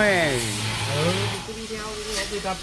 Cứ đi theo cái tập.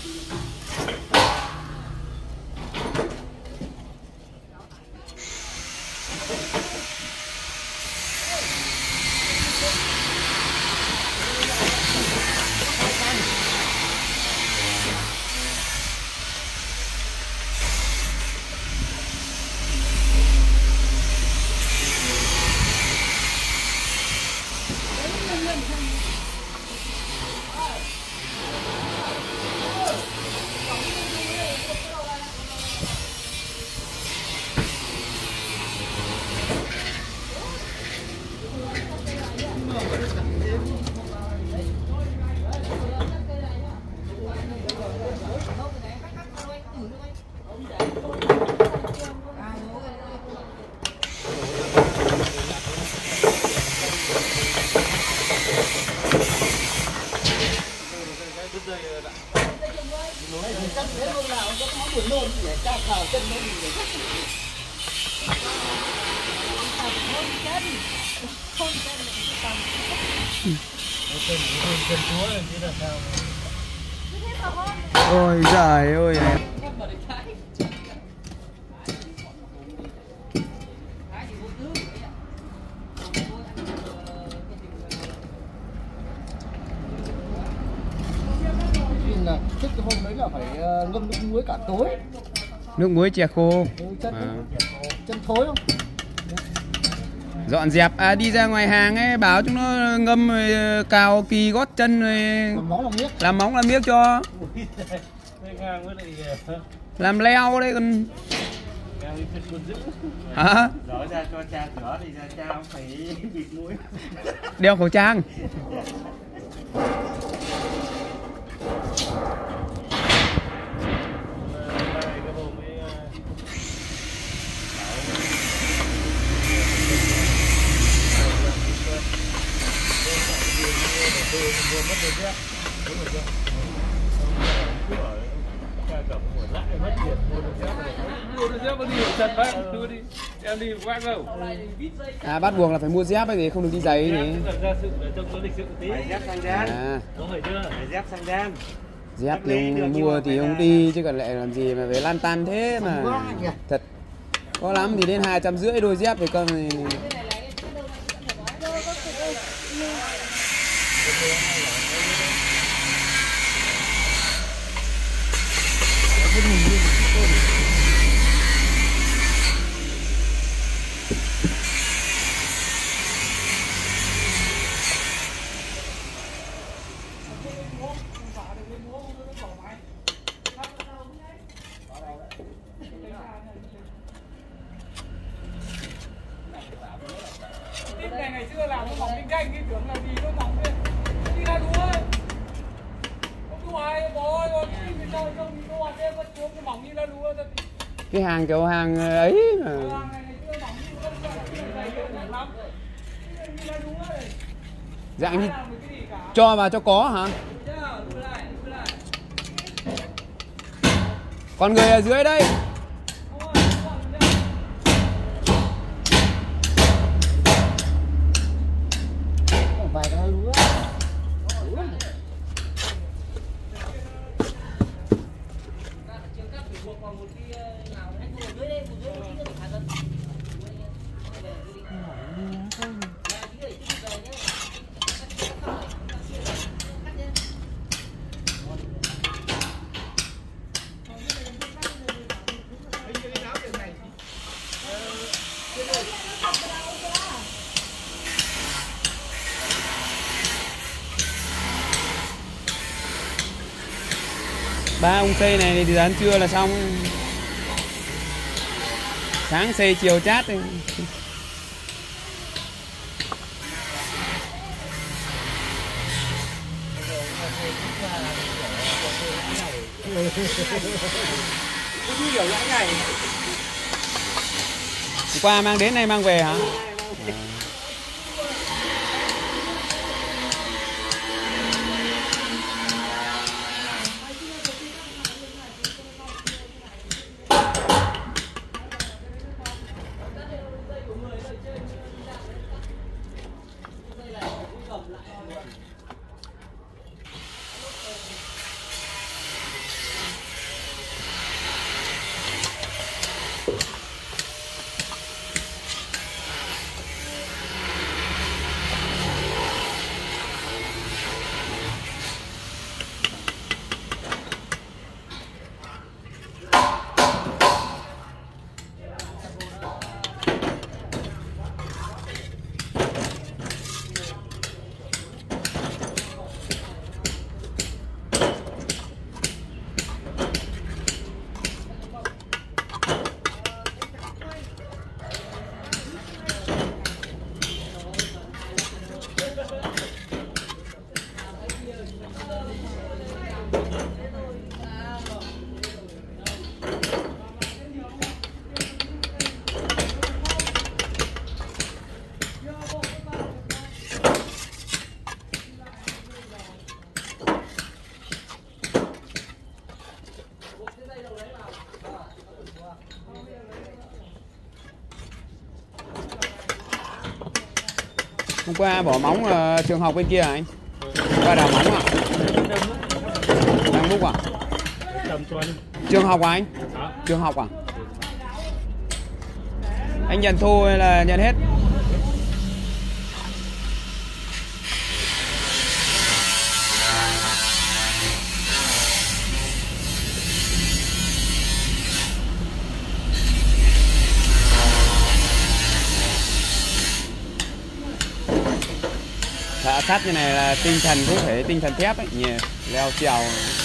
Ôi trời ơi. Trước cái hôm đấy là phải ngâm nước muối cả tối. Nước muối chè khô. Chân thối không? Dọn dẹp đi ra ngoài hàng ấy, bảo chúng nó ngâm rồi cào kỳ gót chân rồi làm móng làm miếc cho. Làm leo đấy còn. Hả? Rõ ra cho cha rửa thì ra cha không phải bịt mũi. Đeo khẩu trang. À, bắt buộc là phải mua dép ấy thì không được đi giày nhỉ. Dép sang đan. Dép sang đan. Dép thì ông mua thì ông đi chứ còn lại làm gì mà phải lan tan thế mà. Thật. Có lắm thì đến 250 đôi dép thì con này. Ngày xưa làm nó mỏng kinh doanh, cái tưởng là gì nó mỏng lên. Đi ra đúa ấy. Không đúa ai, bố ơi, bố đi về đâu, không đi đúa thêm, nó xuống nó mỏng như ra đúa. Cái hàng kiểu hàng ấy mà. Dạng như cho vào cho có hả? Còn người ở dưới đây. Vài cái lúa. Ba ông xây này thì đến trưa là xong. Sáng xây chiều chát thì. Qua mang đến này mang về hả? Hôm qua bỏ móng trường học bên kia anh. Qua đào móng à? Đang múc à? Trường học à anh? Trường học à? Anh nhận thu hay là nhận hết? Thợ sắt như này là tinh thần cũng phải tinh thần thép ấy, nhỉ, leo trèo.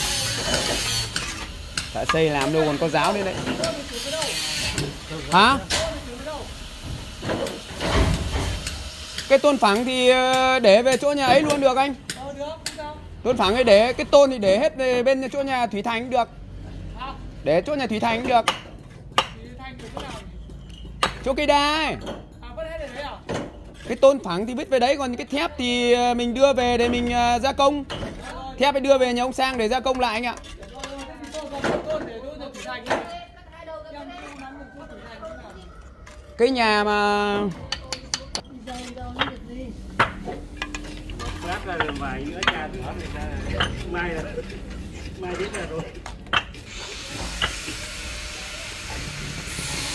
Thợ xây làm đâu còn có giáo đấy đấy. Hả? Cái tôn phẳng thì để về chỗ nhà ấy luôn được anh. Tôn phẳng ấy để, cái tôn thì để hết về bên chỗ nhà Thủy Thành cũng được. Để chỗ nhà Thủy Thành cũng được. Chỗ cây đa ấy. Cái tôn phẳng thì vứt về đấy, còn cái thép thì mình đưa về để mình gia công. Thép phải đưa về nhà ông Sang để gia công lại anh ạ. Cái nhà mà lát ra đường vài nữa nhà nữa người ta mai biết là rồi.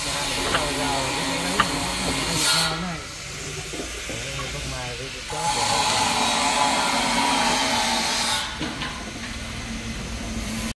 Mai với